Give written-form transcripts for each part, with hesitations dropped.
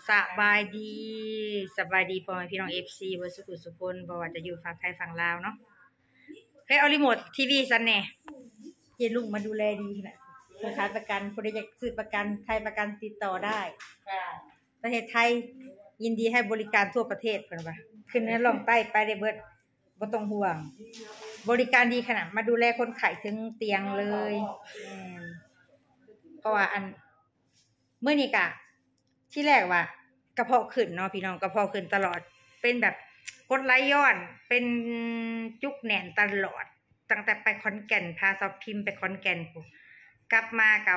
สบายดีสบายดีพ่อแม่พี่น้องFCเวอร์สุขุสุพนบ่ว่าจะอยู่ฝั่งไทยฝั่งลาวเนาะเฮ้ยเอารีโมททีวีซันแน่เจลุงมาดูแลดีขนาดสถานประกันผู้ใดอยากซื้อประกันไทยประกันติดต่อได้ประเทศไทยยินดีให้บริการทั่วประเทศเพิ่นว่าขึ้นเหนือล่องใต้ไปได้เบิดบ่ต้องห่วงบริการดีขนาดมาดูแลคนไข้ถึงเตียงเลยเพราะว่าอันเมื่อนี้กะที่แรกว่ากระเพาะขึ้นเนาะพี่น้องกระเพาะขึ้นตลอดเป็นแบบกรดไหลย้อนเป็นจุกแน่นตลอดตั้งแต่ไปขอนแก่นพาสาวพิมพ์ไปขอนแก่นปุ๊บกลับมากะ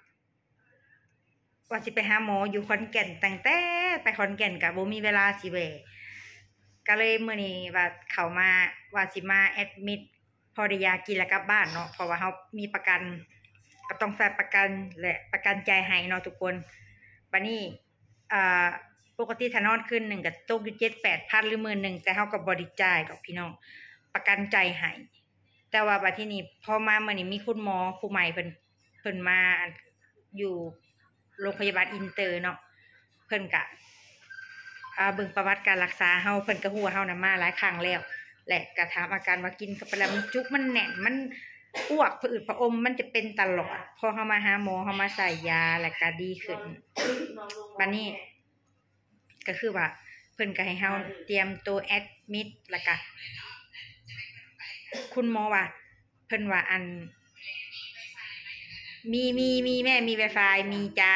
ว่าสิไปหาหมออยู่ขอนแก่นตั้งแต่ไปขอนแก่นกะบ่มีเวลาสิแวะก็เลยมื้อนี้ว่าเข้ามาว่าสิมาแอดมิดพอได้ยากินแล้วกลับบ้านเนาะเพราะว่าเฮามีประกันก็ต้องใส่ประกันและประกันใจให้เนาะทุกคนบัดนี้ปกติถ้านอนคืนหนึ่งก็ตกอยู่ 7-8,000 หรือ10,000แต่เฮาก็บ่ได้จ่ายดอกพี่น้องประกันใจให้แต่ว่าบัดทีนี้พอมามื้อนี้มีคุณหมอผู้ใหม่เพิ่นมาอยู่โรงพยาบาลอินเตอร์เนาะเพิ่นก็เบิ่งประวัติการรักษาเฮาเพิ่นก็ฮู้ว่าเฮาน่ะมาหลายครั้งแล้วและก็ถามอาการว่ากินเข้าไปแล้วมันจุกมันแน่นมันอ้วกผะอืดผะอมมันจะเป็นตลอดพอเฮามาหาหมอเฮามาใส่ยาแล้วก็ดีขึ้นบัดนี้ก็คือว่าเพิ่นก็ให้เฮาเตรียมตัวแอดมิดแล้วก็คุณหมอว่าเพิ่นว่าอันมีแม่มี Wi-Fi มีจ้า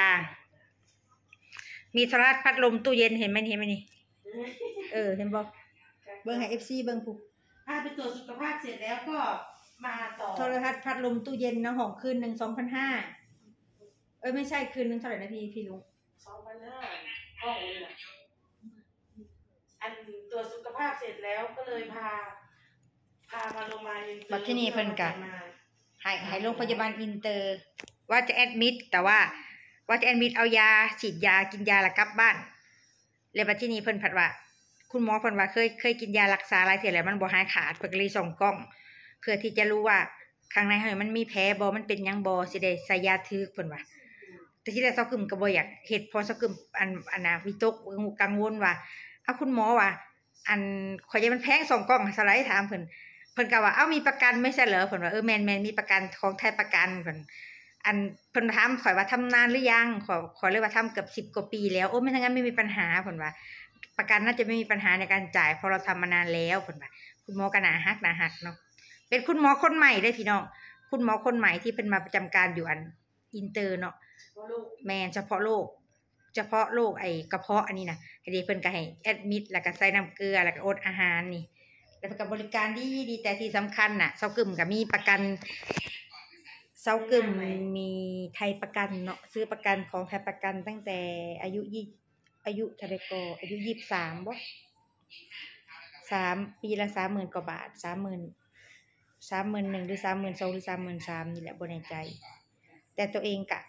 มีโทรทัศน์พัดลมตู้เย็นเห็นไหมนี่เห็นบ่เบิ่งให้ FC เบิ่งผู้ไปตรวจสุขภาพเสร็จแล้วก็มาต่อโทรทัศน์พัดลมตู้เย็นนะห้องคืนนึง 2,500ไม่ใช่คืนนึงเท่าไหร่นะพี่ลุง 2,500ห้องเลยนะอันตรวจสุขภาพเสร็จแล้วก็เลยพามาโรงพยาบาลอินเตอร์บัดที่นี่เพิ่นก็ให้โรงพยาบาลอินเตอร์ว่าจะแอดมิดแต่ว่าจะแอดมิดเอายาฉีดยากินยาแล้วกลับบ้านแล้วบัดที่นี่เพิ่นผัดว่าคุณหมอเพิ่นว่าเคยกินยารักษาหลายเทื่อแล้วมันบ่หายขาดเพิ่นก็เลยส่องกล้องเพื่อที่จะรู้ว่าข้างในเฮามันมีแผลบ่มันเป็นหยังบ่สิได้ใส่ยาถึกเพิ่นว่าแต่ที่แรกเซากึมก็บ่อยากเฮ็ดพอเซากึมอันน่ะวิตกกังวลว่าเอาคุณหมอว่าอันข่อยจะมันแพงส่องกล้องสไลด์ถามเพิ่นก็ว่ามีประกันไม่ใช่เหรอเพิ่นว่าแม่นมีประกันของไทยประกันเพิ่นถามข่อยว่าทำนานหรือยังขอเลยว่าทำเกือบ10 กว่าปีแล้วไม่งั้นไม่มีปัญหาเพิ่นว่าประกันน่าจะไม่มีปัญหาในการจ่ายเพราะเราทำมานานแล้วเพิ่นว่าคุณหมอก็น่าฮักเนาะเป็นคุณหมอคนใหม่เด้อพี่น้องคุณหมอคนใหม่ที่เพิ่นมาประจำการอยู่อันอินเตอร์เนาะแม่นเฉพาะโรคไอ้กระเพาะอันนี้นะเดี๋ยวเพิ่นก็ให้แอดมิดแล้วก็ใส่น้ำเกลือแล้วก็อดอาหารนี่แล้วก็บริการดีแต่ที่สำคัญน่ะเซากึมก็มีประกันเซากึมมีไทยประกันเนาะซื้อประกันของไทยประกันตั้งแต่อายุเท่าใดก็อายุ23บ่3 ปีละ 30,000 กว่าบาท31,000หรือ32,000หรือ33,000นี่แหละบ่แน่ใจแต่ตัวเองกะ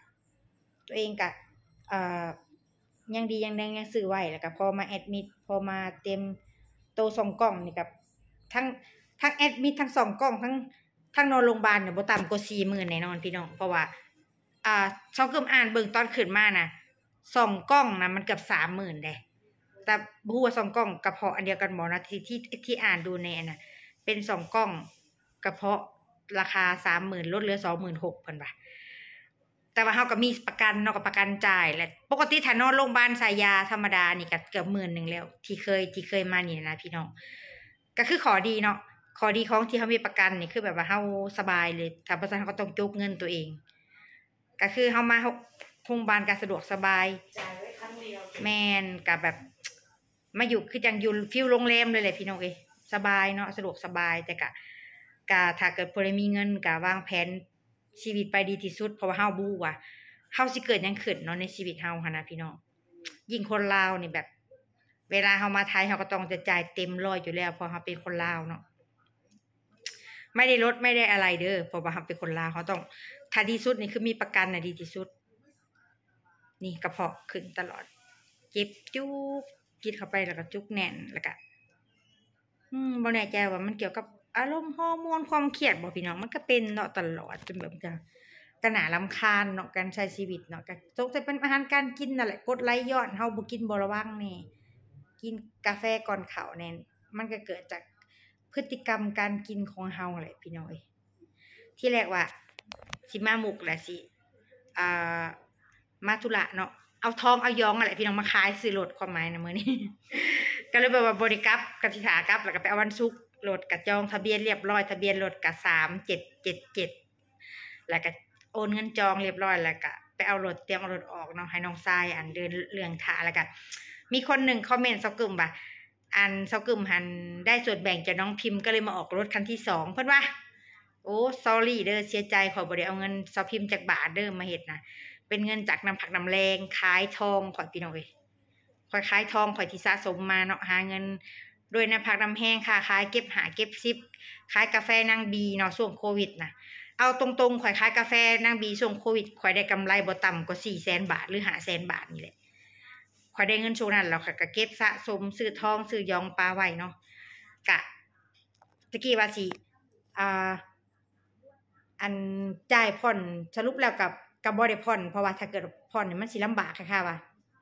ยังดียังแดงยังซื้อไว้แล้วก็พอมาแอดมิดพอมาเต็มโตส่องกล้องนี่กับทั้งแอดมิดทั้งส่องกล้องทั้งนอนโรงพยาบาลเนี่ยบ่ต่ำกว่า 40,000 แน่นอนพี่น้องเพราะว่าเซาเกิ่มอ่านเบิ่งตอนขึ้นมาน่ะส่องกล้องน่ะมันเกือบ 30,000 เด้แต่บ่ฮู้ว่าส่องกล้องกระเพาะอันเดียวกันบ่นะที่อ่านดูในน่ะเป็นส่องกล้องกระเพาะราคา 30,000 ลดเหลือ 26,000 เพิ่นว่าแต่ว่าเฮาก็มีประกันเนาะก็ประกันจ่ายแหละปกติถ้านอนโรงพยาบาลสายยาธรรมดานี่ก็เกือบ10,000แล้วที่เคยมานี่นะพี่น้องก็คือขอดีเนาะขอดีของที่เฮามีประกันนี่คือแบบว่าเฮาสบายเลยถ้าบ่ซั่นเฮาก็ต้องจุกเงินตัวเองก็คือเฮามาโรงพยาบาลก็สะดวกสบายจ่ายไว้ครั้งเดียวแม่นก็แบบมาอยู่คือจังอยู่ฟีลโรงแรมเลยแหละพี่น้องสบายเนาะสะดวกสบายแต่ก็ถ้าเกิดผู้ใดมีเงินก็วางแผนชีวิตไปดีที่สุดเพราะว่าเฮาบ่รู้ว่าเฮาสิเกิดหยังขึ้นเนาะในชีวิตเฮาหั่นนะพี่น้องยิ่งคนลาวนี่แบบเวลาเฮามาไทยเฮาก็ต้องจะจ่ายเต็ม100อยู่แล้วเพราะเฮาเป็นคนลาวเนาะไม่ได้ลดไม่ได้อะไรเด้อเพราะว่าเฮาเป็นคนลาวเฮาต้องถ้าดีสุดนี่คือมีประกันน่ะดีที่สุดนี่กระเพาะขึ้นตลอดเจ็บจุกกินเข้าไปแล้วก็จุกแน่นแล้วก็บ่แน่ใจว่ามันเกี่ยวกับอารมณ์ฮอร์โมนความเครียดบ่พี่น้องมันก็เป็นเนาะตลอดจนแบบจะก็น่ารำคาญเนาะการใช้ชีวิตเนาะก็สงสัยเป็นอาหารการกินนั่นแหละกดไหลย้อนเฮาบ่กินบ่ระวังนี่กินกาแฟก่อนข้าวแน่นมันก็เกิดจากพฤติกรรมการกินของเฮาแหละพี่น้อยที่แรกว่าสิมามุกแหละสิมาธุระเนาะเอาทองเอายองอะไรพี่น้องมาขายซื้อรถความหมายนะมื้อนี้ ก็เลยแบบว่าบริกรับกสิถากลับแล้วก็ไปเอาวันศุกร์รถกะจองทะเบียนเรียบร้อยทะเบียนรถกะ3777แล้วก็โอนเงินจองเรียบร้อยแล้วก็ไปเอารถเตรียมเอารถออกเนาะให้น้องทรายอันเดินเรื่องท่าแล้วก็มีคนหนึ่งคอมเมนต์เซากึมว่าอันเซากึมหันได้ส่วนแบ่งจากน้องพิมพ์ก็เลยมาออกรถคันที่2เพิ่นว่าโอ้ซอรี่เด้อเสียใจขอบ่ได้เอาเงินเซาพิมพ์จากบาทเด้อมาเฮ็ดนะเป็นเงินจากน้ำผักน้ำแรงขายทองขอยพี่น้องเอ้ยขอยขายทองขอยที่สะสมมาเนาะหาเงินด้วยน้ำผักน้ำแห้งค่ะขายเก็บหาเก็บซิปขายกาแฟนางบีเนาะช่วงโควิดนะเอาตรงๆข่อยขายกาแฟนางบีช่วงโควิดข่อยได้กำไรบ่ต่ำกว่า400,000 บาทหรือ500,000 บาทนี่แหละข่อยได้เงินช่วงนั้นแล้วค่ะก็เก็บสะสมซื้อทองซื้อยองปลาไว้เนาะกะตะกี้ว่าสิอันจ่ายผ่อนสรุปแล้วกับบ่ได้ผ่อนเพราะว่าถ้าเกิดผ่อนนี่มันสิลำบากค่ะว่า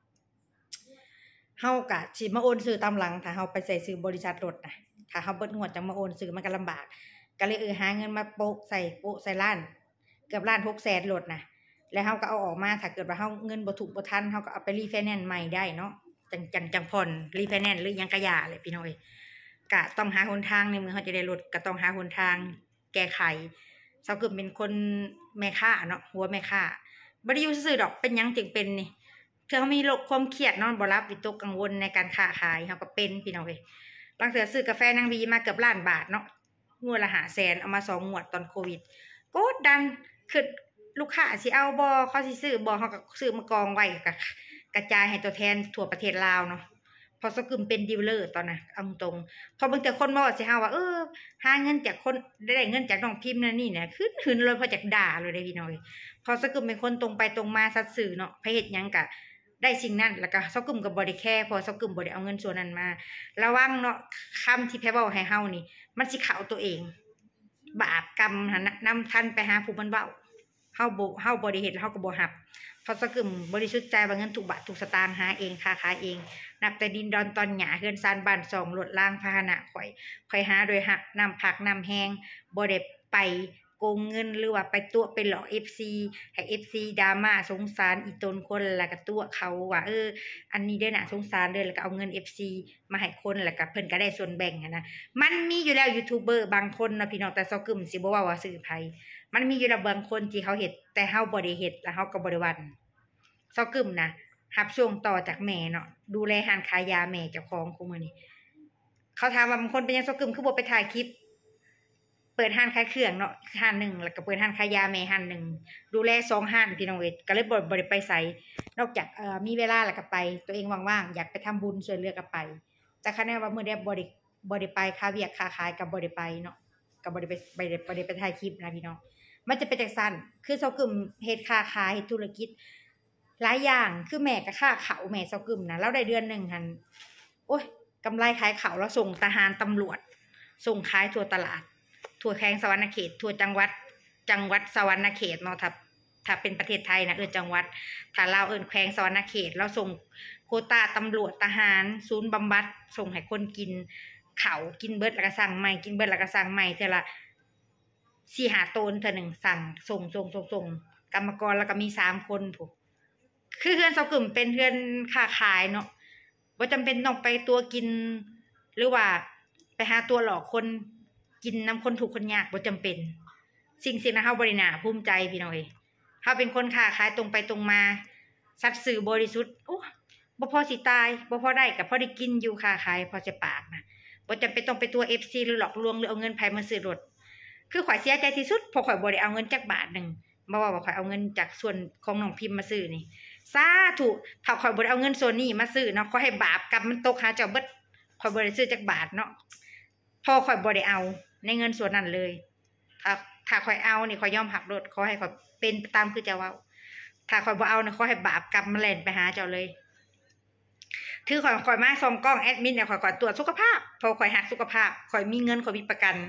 เฮาก็สิมาโอนซื้อตามหลังถ้าเฮาไปใส่ซื้อบริษัทรถนะถ้าเฮาเบิดงวดจังมาโอนซื้อมันก็ลำบากก็เลยหาเงินมาโปะใส่ล้านเกือบล้าน600,000รถนะแล้วเฮาก็เอาออกมาถ้าเกิดว่าเฮาเงินบ่ถูกบ่ทันเฮาก็เอาไปรีไฟแนนซ์ใหม่ได้เนาะจังผ่อนรีไฟแนนซ์หรือหยังก็อย่าเลยพี่น้อยก็ต้องหาหนทางในเมื่อเฮาจะได้รถก็ต้องหาหนทางแก้ไขเซาเกือบเป็นคนแม่ค้าเนาะหัวแม่ค้าบ่ได้อยู่ซื่อๆดอกเป็นหยังจึงเป็นนี่เทื่อเฮามีโรคความเครียดนอนบ่หลับวิตกกังวลในการค้าขายเฮาก็เป็นพี่น้องเอ้ยบางเทื่อซื้อกาแฟนางบีมาเกือบล้านบาทเนาะงวดละ500,000เอามา2งวดตอนโควิดกดดันคือลูกค้าสิเอาบ่เขาสิซื้อบ่เฮาก็ซื้อมากองไว้ก็กระจายให้ตัวแทนทั่วประเทศลาวเนาะพอสกึมเป็นดีลเลอร์ตอนน่ะเอาตรงพอบางแต่คนมาว่าสิเฮาว่าหาเงินจากคนได้เงินจากน้องพิมพ์นั่นนี่เนี่ยขึ้นเลยพอจากด่าเลยได้พี่น้อยพอสกึมเป็นคนตรงไปตรงมาสัตย์ซื่อเนาะไปเฮ็ดหยังก็ได้สิ่งนั้นแล้วก็สกึมก็บ่ได้แคร์พอสกึมบ่ได้เอาเงินส่วนนั้นมาระวังเนาะคำที่แพ้เว้าให้เฮานี่มันสิเข้าตัวเองบาปกรรมหั่นนำทันไปหาผู้มันเว้าเฮาบ่ได้เฮ็ดเฮาก็บ่รับพอสกึมบริสุทธิ์ใจว่าเงินทุกบาททุกสตางค์หาเองค้าขายเองนับแต่ดินดอนตอนหญ้าเฮือนซานบ้าน2รถล่างพาหนะข่อยหาโดยหักน้ำผักน้ำแห้งบ่ได้ไปโกงเงินหรือว่าไปตัวไปหลอก FC ให้ FC ดราม่าสงสารอีตนคนแล้วก็ตัวเขาว่าอันนี้เด้อน่ะสงสารเด้อแล้วก็เอาเงิน FC มาให้คนแล้วก็เพิ่นก็ได้ส่วนแบ่งนะมันมีอยู่แล้วยูทูบเบอร์บางคนเนาะพี่น้องแต่ซอกึมสิบ่ว่าซื้อไผมันมีอยู่แล้วบางคนที่เขาเฮ็ดแต่เฮาบ่ได้เฮ็ดแล้วเฮาก็บ่ได้วันซอกึมนะรับช่วงต่อจากแม่เนาะดูแลร้านขายยาแม่เจ้าของคุมื้อนี้เขาถามว่าบางคนเป็นหยังซอกึมคือบ่ไปถ่ายคลิปเปิดร้านขายเครื่องเนาะร้านนึงแล้วก็เปิดร้านขายยาแม่ร้านนึงดูแล2ร้านพี่น้องเอ้ยก็เลยบ่ได้ไปไสนอกจากมีเวลาแล้วก็ไปตัวเองว่างๆอยากไปทำบุญช่วยเหลือก็ไปแต่คะแนนว่ามื้อใดบ่ได้ไปค้าเวียกค้าขายก็บ่ได้ไปเนาะก็บ่ได้ไปถ่ายคลิปนะพี่น้องมันจะเป็นจังซั่นคือซอกึมเฮ็ดค้าขายเฮ็ดธุรกิจหลายอย่างคือแม่ก็ค้าข้าวแม่ซอกึมนะแล้วได้เดือนนึงหั่นโอ๊ยกำไรขายข้าวแล้วส่งทหารตำรวจส่งขายทั่วตลาดทั่วแขวงสะหวรรณเขตทั่วจังหวัดสะหวรรณเขตเนาะถ้าเป็นประเทศไทยนะจังหวัดถ้าลาวแขวงสะหวรรณเขตแล้วส่งโควตาตำรวจทหารศูนย์บำบัดส่งให้คนกินข้าวกินเบิดแล้วก็สั่งใหม่กินเบิดแล้วก็สั่งใหม่เท่าละ 4-5 ตนเท่านึงสั่งส่งกรรมกรแล้วก็มี3คนพุคือเฮือนเซากึ่มเป็นเฮือนค้าขายเนาะบ่จำเป็นต้องไปตัวกินหรือว่าไปหาตัวหลอกคนกินน้ำคนทุกข์คนยากบ่จำเป็นสิ่งนั้นเฮาบ่ได้น่าภูมิใจพี่น้องเอ้ยเฮาเป็นคนค้าขายตรงไปตรงมาสัตย์ซื่อบริสุทธิ์โอ้บ่พอสิตายบ่พอได้ก็พอได้กินอยู่ค้าขายพอจะปากนะบ่จำเป็นต้องไปตัว FC หรือหลอกลวงหรือเอาเงินไผมาซื้อรถคือข่อยเสียใจที่สุดเพราะข่อยบ่ได้เอาเงินจักบาทนึงบ่ว่าข่อยเอาเงินจากส่วนของน้องพิมพ์มาซื้อนี่สาธุถ้าข่อยบ่ได้เอาเงินส่วนนี้มาซื้อเนาะขอให้บาปกรรมมันตกหาเจ้าเบิดข่อยบ่ได้ซื้อจักบาทเนาะพอข่อยบ่ได้เอาในเงินส่วนนั้นเลยถ้าข่อยเอานี่ข่อยยอมหักรถขอให้ข่อยเป็นตามคือเจ้าเว้าถ้าข่อยบ่เอานี่ขอให้บาปกรรมมันแล่นไปหาเจ้าเลยถือข่อยมาส่องกล้องแอดมินเนี่ยข่อยตรวจสุขภาพพอข่อยหักสุขภาพข่อยมีเงินข่อยมีประกัน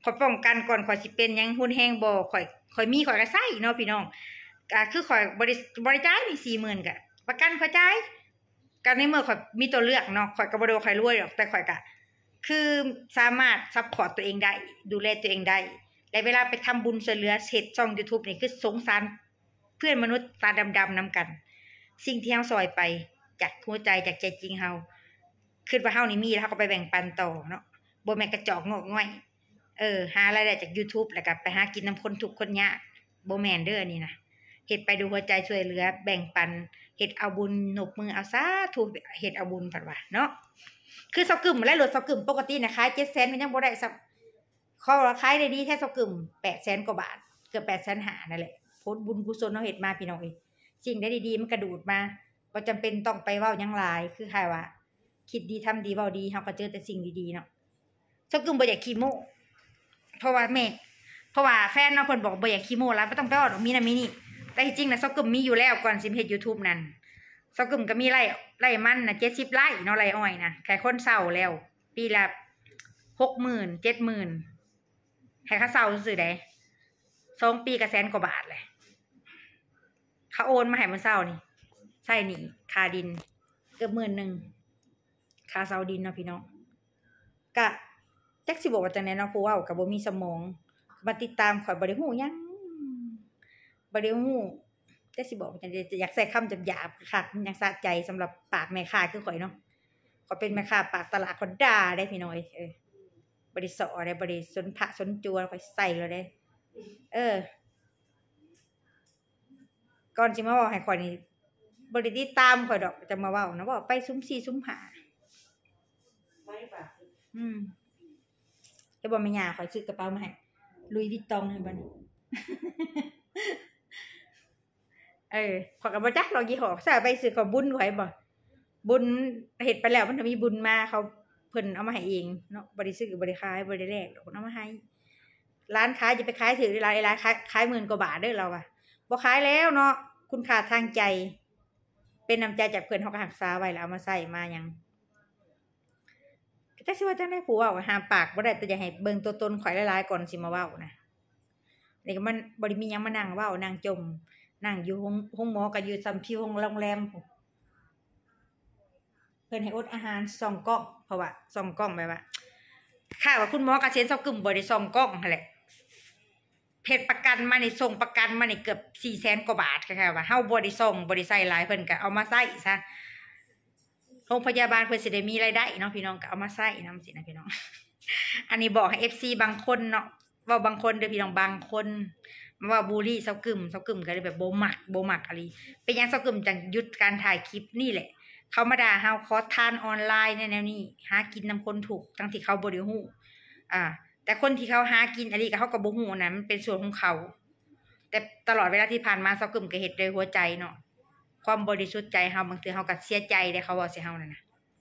ข่อยป้องกันก่อนข่อยสิเป็นหยังหุ้นแฮงบ่ข่อยมีข่อยก็ใช้เนาะพี่น้องคือข่อยบริจ่ายนี่40,000ก็ประกันข่อยจ่ายก็ในเมื่อข่อยมีตัวเลือกเนาะข่อยก็บ่ได้ว่าข่อยรวยหรอกแต่ข่อยก็คือสามารถซัพพอร์ตตัวเองได้ดูแลตัวเองได้และเวลาไปทำบุญช่วยเหลือเฮ็ดช่อง YouTube นี่คือสงสารเพื่อนมนุษย์ตาดำๆนํกันสิ่งที่เฮาซอยไปจากหัวใจจากใจจริงเฮาคิดว่าเฮานี่มีแล้วเฮาก็ไปแบ่งปันต่อเนาะบ่แม่นกระจอกงอกง่อยหารายได้จาก YouTube แล้วก็ไปหากินนํคนทุกข์คนยากบ่แม่นเด้ออันนี้นะเฮ็ดไปดูหัวใจช่วยเหลือแบ่งปันเฮ็ดเอาบุญนบมือเอาสาธุเฮ็ดเอาบุญเพิ่นว่าเนาะคือเซากึ่มและรถเซากึ่มปกติน่ะขาย 700,000 มันยังบ่ได้ซักเขาขายได้ดีแท้เซากึ่ม 800,000 กว่าบาทเกือบ 850,000 นั่นแหละผลบุญกุศลเฮาเฮ็ดมาพี่น้องเอ้ยสิ่งใดดีๆมันกระดูดมาบ่จำเป็นต้องไปเว้าหยังหลายคือคล้ายว่าคิดดีทำดีเว้าดีเฮาก็เจอแต่สิ่งดีๆเนาะเซากึ่มบ่อยากขี้โม้เพราะว่าแฟนเนาะเพิ่นบอกบ่อยากขี้โม้แล้วบ่ต้องไปเอาดอกมีนั่นมีนี่แต่ที่จริงน่ะเซากึ่มมีอยู่แล้วก่อนสิมาเฮ็ด YouTube นั่นเซากึ่มก็มีไร่มันน่ะ70ไร่เนาะไร่อ้อยน่ะแค่คนเซาแล้วปีละ 60,000 70,000ให้เขาเซาซื่อๆได้2 ปีก็แสนกว่าบาทแหละเขาโอนมาให้มื้อเช้านี่ใช่นี่ค่าดินเกือบ10,000ค่าเซาดินเนาะพี่น้องก็จักสิบอกว่าจังได๋เนาะผู้เว้าก็บ่มีสมองมาติดตามข่อยบ่ได้ฮู้หยังบ่ได้ฮู้จักสิบอกว่าจังได๋อยากใช้คำหยาบๆคักมันยังสะใจสำหรับปากแม่ค้าคือข่อยเนาะข่อยเป็นแม่ค้าปากตลาดข่อยด่าได้พี่น้อยบ่ได้ซ้อได้บ่ได้สนพระสนจัวข่อยใส่แล้วเด้ก่อนสิมาเว้าให้ข่อยนี่บ่ได้ติดตามข่อยดอกจะมาเว้านะเว้าไปซุ่ม4ซุ่ม5 ไม่ปากแล้วบ่แม่ย่าข่อยซื้อกระเป๋ามาให้ลุยวิตตองให้บัดนี้ ข่อยก็บ่จักดอกยี่ห้อใส่ไปซื้อของบุญข่อยบ่บุญเฮ็ดไปแล้วมันมีบุญมาเขาเพิ่นเอามาให้เองเนาะบ่ได้ซื้อบ่ได้ขายบ่ได้แลกดอกเพิ่นเอามาให้ร้านขายจะไปขายถือหลายขาย10,000 กว่าบาทเด้อเราอะบ่ขายแล้วเนาะคุณค่าทางใจเป็นน้ำใจจากเพิ่นเฮาก็รักษาไว้แล้วเอามาใช้มาหยังจักสิว่าจังได๋ผู้เว้าห้ามปากบ่ได้แต่อย่าให้เบิ่งตัวตนข่อยหลายๆก่อนสิมาเว้านะนี่ก็มันบ่ได้มีหยังมานั่งเว้านั่งจมนั่งอยู่ห้องหมอก็อยู่ซ้ำที่โรงแรมเพิ่นให้อดอาหาร2กล่องเพราะว่า2กล่องแบบว่าค่าว่าคุณหมอเกษียณเซากึ่มบ่ได้2กล่องนั่นแหละเพจประกันมานี่ส่งประกันมานี่เกือบ 400,000 กว่าบาทค่ะว่าเฮาบ่ได้ส่งบ่ได้ใช้หลายเพิ่นก็เอามาใช้ซะโรงพยาบาลเพิ่นสิได้มีรายได้เนาะพี่น้องก็เอามาใช้นำสินะพี่น้อง อันนี้บอกให้ FC บางคนเนาะเว้าบางคนเด้อพี่น้องบางคนมาว่าบูลลี่เซากึ่มก็เลยแบบบ่มักอะลีเป็นหยังเซากึ่มจังหยุดการถ่ายคลิปนี่แหละเขามาด่าเฮาขอทานออนไลน์แนวนี้หากินนำคนถูกทั้งที่เขาบ่ได้ฮู้แต่คนที่เขาหากินอันนี้ก็เขาก็บ่ฮู้นะมันเป็นส่วนของเขาแต่ตลอดเวลาที่ผ่านมาเซากึ่มก็เฮ็ดด้วยหัวใจเนาะความบริสุทธิ์ใจเฮาบางทีเฮาก็เสียใจได้เขาเว้าใส่เฮานั่นน่ะ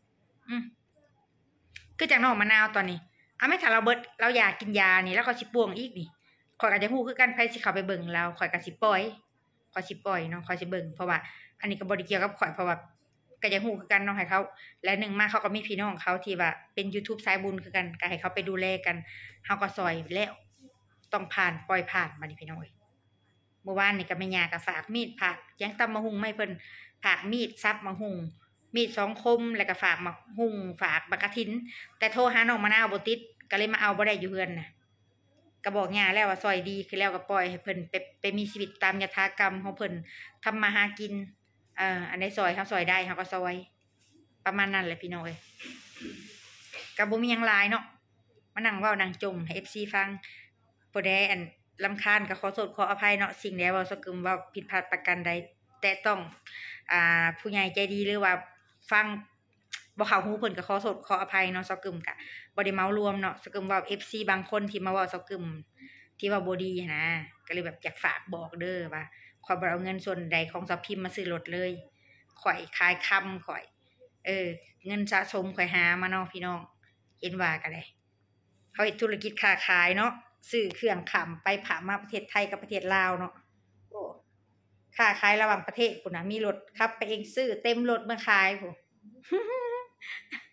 คือจังน้องมะนาวตอนนี้ไม่ถ้าเราเบิดเราอยากกินยานี่แล้วก็สิป่วงอีกนี่ข่อยก็จะฮู้คือกันไผสิเข้าไปเบิ่งเราข่อยก็สิปล่อยเนาะข่อยสิเบิ่งเพราะว่าอันนี้ก็บ่ได้เกี่ยวกับข่อยเพราะว่าก็จะฮู้คือกันเนาะให้เขาและ1มาเขาก็มีพี่น้องเขาที่ว่าเป็น YouTube สายบุญคือกันก็ให้เขาไปดูแลกันเฮาก็ซอยแล้วต้องผ่านปล่อยผ่านบัดนี้พี่น้องเอ้ยเมื่อวานนี่ก็แม่ย่าก็ฝากมีดผักแยงตำมะฮุ่งมาให้เพิ่นฝากมีดซับมะฮุ่งมีด2คมแล้วก็ฝากมะฮุ่งฝากบักกะทินแต่โทรหาน้องมะนาวบ่ติดก็เลยมาเอาบ่ได้อยู่เฮือนน่ะก็บอกย่าแล้วว่าซอยดีคือแล้วก็ปล่อยให้เพิ่นไปมีชีวิตตามยถากรรมของเพิ่นทำมาหากินอันใดซอยเฮาซอยได้เฮาก็ซอยประมาณนั้นแหละพี่น้องเอ้ยก็บ่มีหยังหลายเนาะมานั่งเว้านั่งจมให้ FC ฟังผู้ใดอันรำคาญก็ขอโทษขออภัยเนาะสิ่งใดเว้าซะกึมเว้าผิดพลาดประการใดแต่ต้องผู้ใหญ่ใจดีหรือว่าฟังบ่เข้าหูเพิ่นก็ขอโทษขออภัยเนาะซะกึมก็บ่ได้เมารวมเนาะซะกึมเว้า FC บางคนที่มาเว้าซะกึมที่ว่าบ่ดีนะก็เลยแบบอยากฝากบอกเด้อว่าข่อยบ่เอาเงินส่วนใดของสาวพิมพ์มาซื้อรถเลยข่อยขายคำข่อยเงินสะสมข่อยหามาเนาะพี่น้องเห็นว่าก็ได้เขาเฮ็ดธุรกิจค้าขายเนาะซื้อเครื่องขำไปผามาประเทศไทยกับประเทศลาวเนาะโอ้ค้าขายระหว่างประเทศพุ่นน่ะมีรถขับไปเองซื้อเต็มรถมาขายพุ่น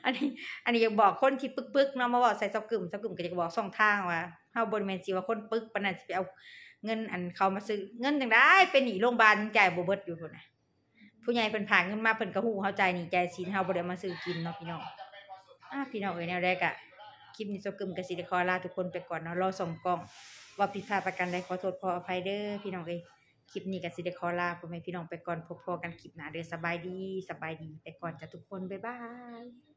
อันนี้ อันนี้อยากบอกคนที่ปึกๆเนาะมาเว้าใส่เซากึมก็อยากบอกช่องทางว่าเฮาบ่ได้แม่นสิว่าคนปึกปานนั้นสิไปเอาเงินอันเขามาซื้อเงินจังได๋เป็นหนี้โรงบาลจ่ายบ่เบิดอยู่พุ่นน่ะผู้ใหญ่เพิ่นฝากเงินมาเพิ่นก็ฮู้เฮาจ่ายหนี้จ่ายสินเฮาบ่ได้มาซื้อกินเนาะพี่น้องพี่น้องเอ้ยแนวใดก็คลิปนี้เซากึมก็สิได้ขอลาทุกคนไปก่อนเนาะรอส่องกล้องว่าผิดพลาดประการใดขอโทษขออภัยเด้อพี่น้องเอ้ยคลิปนี้ก็สิได้ขอลาพ่อแม่พี่น้องไปก่อนพบกันคลิปหน้าเด้อสบายดีไปก่อนจ้ะทุกคนบ๊ายบาย